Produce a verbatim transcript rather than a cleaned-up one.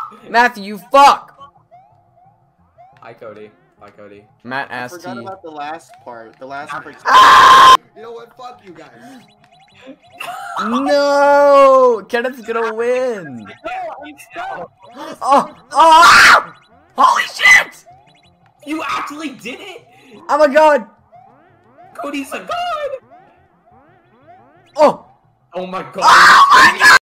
Matthew, you fuck! Hi, Cody. Bye, Cody. Matt I asked forgot T. about the last part. The last part. You know what? Fuck you guys. No! Kenneth's gonna win! No, I'm stuck. Oh! Oh! Holy shit! You actually did it! Oh my god! Cody's a god! Oh! Oh my god. Oh my god!